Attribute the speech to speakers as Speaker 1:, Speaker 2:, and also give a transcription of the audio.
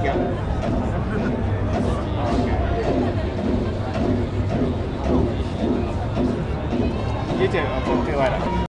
Speaker 1: Yeah. Okay. You too. I'll talk to you later.